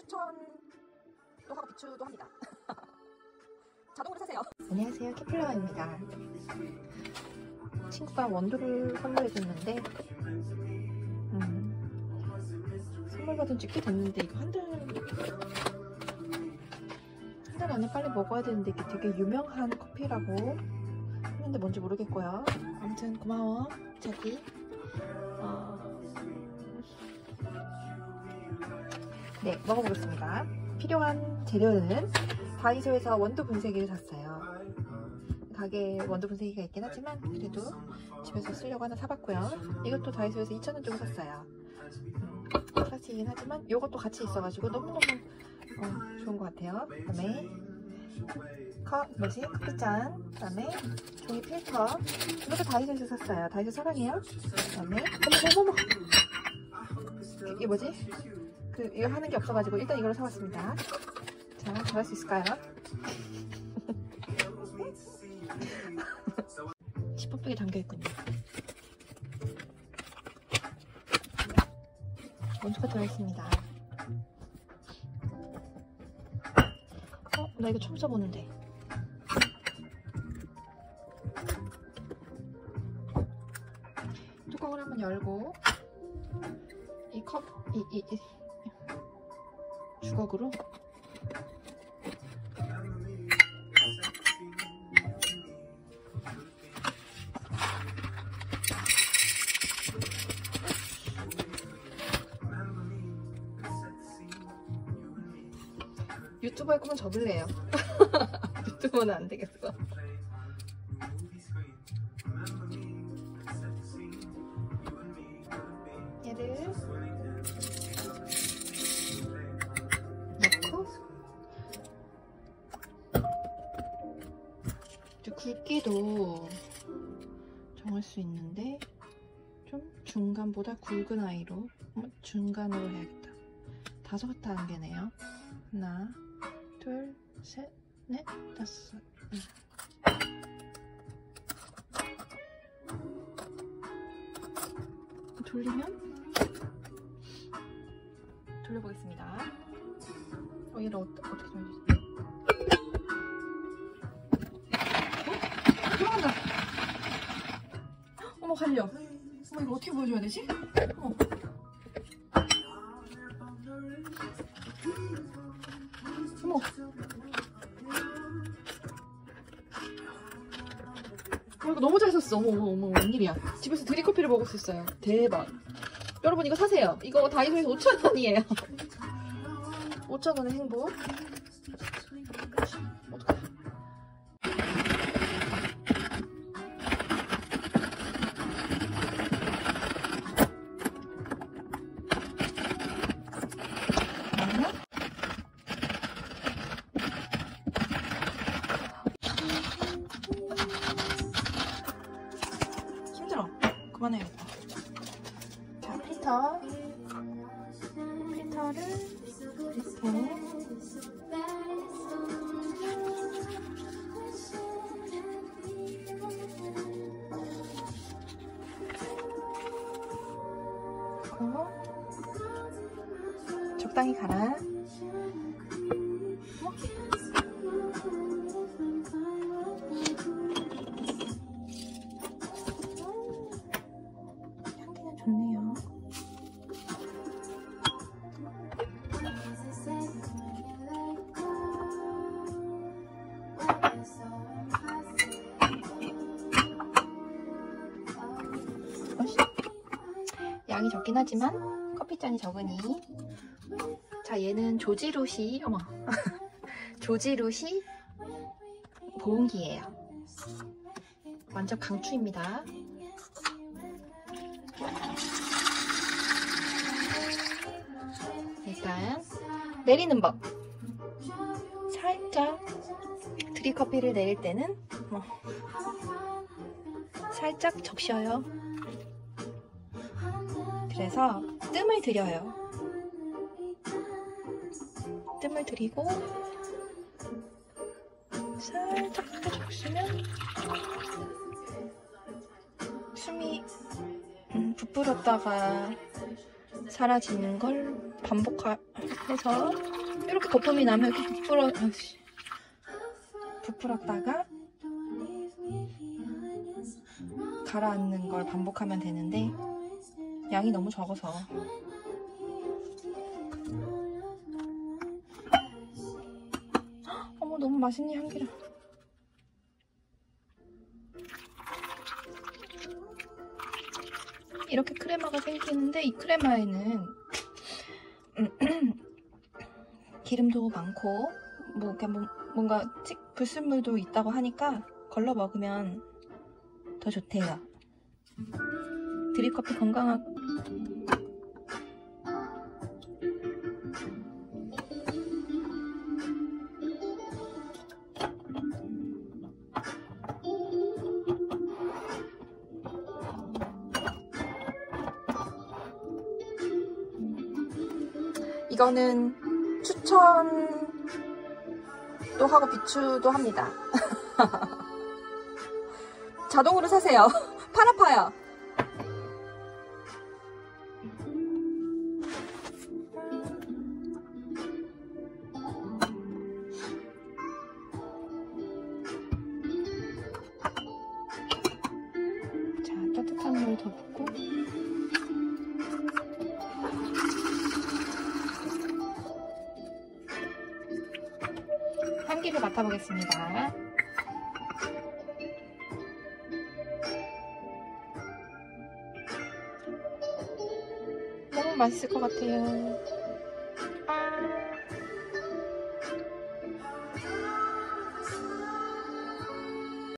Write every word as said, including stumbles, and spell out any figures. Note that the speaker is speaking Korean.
추천도 하고 비추도 합니다. 자동으로 사세요. 안녕하세요, 키플라워입니다. 친구가 원두를 선물해줬는데 음, 선물 받은 지 꽤 됐는데 이거 한 달 한 달 안에 빨리 먹어야 되는데 이게 되게 유명한 커피라고 했는데 뭔지 모르겠고요. 아무튼 고마워 자기. 어... 네, 먹어보겠습니다. 필요한 재료는 다이소에서 원두 분쇄기를 샀어요. 가게에 원두 분쇄기가 있긴 하지만 그래도 집에서 쓰려고 하나 사봤고요. 이것도 다이소에서 이천 원 주고 샀어요. 음, 플라스틱이긴 하지만 이것도 같이 있어가지고 너무너무 어, 좋은 것 같아요. 그 다음에 컵, 뭐지? 커피잔, 그 다음에 종이 필터. 이것도 다이소에서 샀어요. 다이소 사랑해요. 그 다음에 어머머머머, 이게 뭐지? 그 이거 하는 게 없어가지고 일단 이걸로 사왔습니다. 자, 잘할 수 있을까요? 지퍼백에 담겨있군요. 원두가 들어있습니다. 어? 나 이거 처음 써보는데. 뚜껑을 한번 열고 이 컵, 이, 이, 이 주걱으로 유튜브 할 거면 접을래요. 유튜브는 안 되겠어. 얘를 넣고 이제 굵기도 정할 수 있는데 좀 중간보다 굵은 아이로 중간으로 해야겠다. 다섯 단계네요. 하나, 둘, 셋, 넷, 다섯. 응. 돌리면 돌려보겠습니다. 어, 얘를 어, 어떻게 돌리지? 어? 들어간다. 어머, 갈려. 어머, 이거 어떻게 보여줘야 되지? 어머. 어머. 어, 이거 너무 잘 썼어. 어머, 어머, 어머, 웬일이야. 집에서 드립커피를 먹을 수 있어요. 대박. 여러분, 이거 사세요. 이거 다이소에서 오천 원이에요. 오천 원의 행복. 어떡해. 힘들어. 그만해야겠다. 자, 필터. 필터를 이렇게. 그리고 적당히 갈아. 향기가 좋네요. 양이 적긴 하지만 커피잔이 적으니. 자, 얘는 조지루시, 어머 조지루시 보온기예요. 완전 강추입니다. 일단 내리는 법. 살짝 드립커피를 내릴 때는 뭐 살짝 적셔요. 그래서 뜸을 들여요. 뜸을 들이고 살짝 또 적시면 숨이 음, 부풀었다가 사라지는 걸 반복해서 이렇게 거품이 나면 이렇게 부풀어, 아이씨. 부풀었다가 가라앉는 걸 반복하면 되는데 양이 너무 적어서 어머 너무 맛있는 향기라. 이렇게 크레마가 생기는데 이 크레마에는 기름도 많고 뭐 그냥 뭔가 불순물도 있다고 하니까 걸러 먹으면 더 좋대요. 드립커피 건강하고 이거는 추천도 하고 비추도 합니다. 자동으로 사세요. 팔 아파요. 자, 따뜻한 물 더 붓고 향기를 맡아보겠습니다. 너무 맛있을 것 같아요.